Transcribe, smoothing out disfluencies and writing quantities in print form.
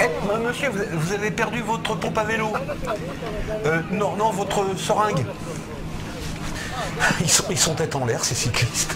Monsieur, vous avez perdu votre pompe à vélo. Non, non, votre seringue. Ils sont tête en l'air, ces cyclistes.